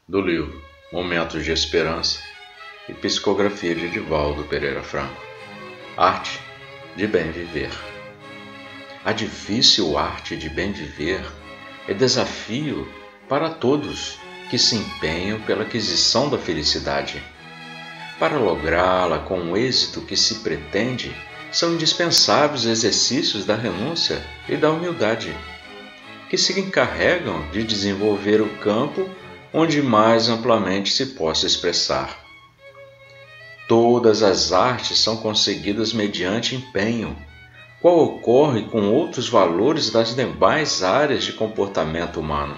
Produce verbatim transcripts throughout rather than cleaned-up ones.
do livro Momentos de Esperança e psicografia de Divaldo Pereira Franco. Arte de Bem Viver. A difícil arte de bem viver é desafio para todos que se empenham pela aquisição da felicidade. Para lográ-la com o êxito que se pretende, são indispensáveis exercícios da renúncia e da humildade, que se encarregam de desenvolver o campo onde mais amplamente se possa expressar. Todas as artes são conseguidas mediante empenho, qual ocorre com outros valores das demais áreas de comportamento humano.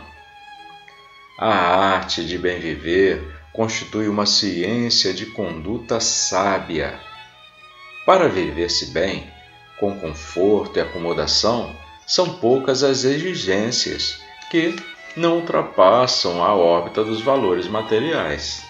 A arte de bem viver constitui uma ciência de conduta sábia. Para viver-se bem, com conforto e acomodação, são poucas as exigências que não ultrapassam a órbita dos valores materiais.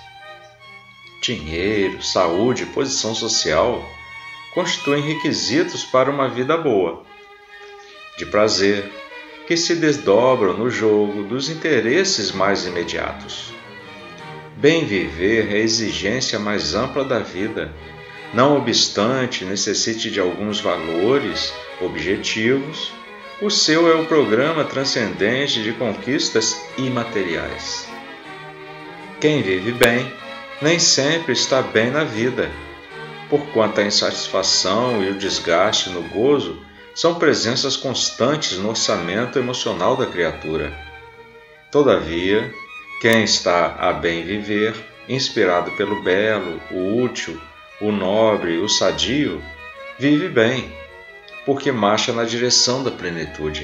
Dinheiro, saúde e posição social constituem requisitos para uma vida boa, de prazer, que se desdobram no jogo dos interesses mais imediatos. Bem viver é a exigência mais ampla da vida, não obstante necessite de alguns valores objetivos. O seu é o programa transcendente de conquistas imateriais. Quem vive bem nem sempre está bem na vida, porquanto a insatisfação e o desgaste no gozo são presenças constantes no orçamento emocional da criatura. Todavia, quem está a bem viver, inspirado pelo belo, o útil, o nobre, o sadio, vive bem, porque marcha na direção da plenitude.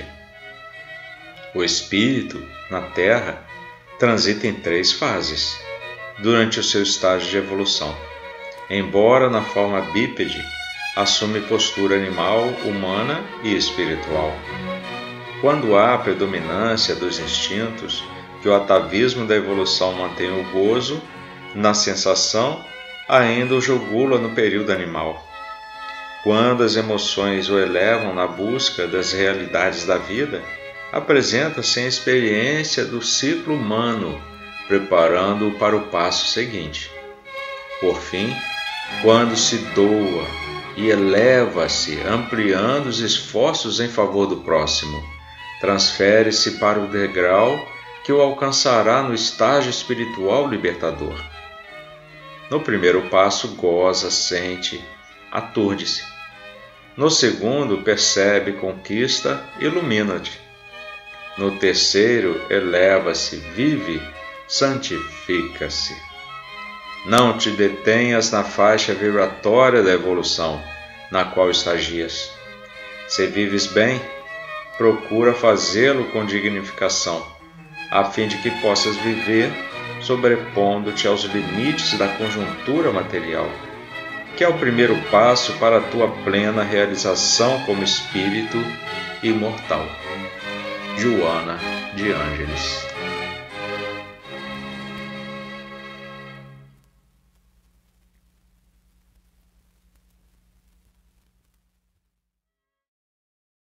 O espírito, na Terra, transita em três fases, durante o seu estágio de evolução. Embora na forma bípede, assume postura animal, humana e espiritual. Quando há a predominância dos instintos, que o atavismo da evolução mantém o gozo, na sensação, ainda o jogula no período animal. Quando as emoções o elevam na busca das realidades da vida, apresenta-se a experiência do ciclo humano, preparando-o para o passo seguinte. Por fim, quando se doa e eleva-se, ampliando os esforços em favor do próximo, transfere-se para o degrau que o alcançará no estágio espiritual libertador. No primeiro passo, goza, sente, aturde-se. No segundo, percebe, conquista, ilumina-te. No terceiro, eleva-se, vive, santifica-se. Não te detenhas na faixa vibratória da evolução, na qual estagias. Se vives bem, procura fazê-lo com dignificação, a fim de que possas viver sobrepondo-te aos limites da conjuntura material, que é o primeiro passo para a tua plena realização como espírito imortal. Joana de Ângeles.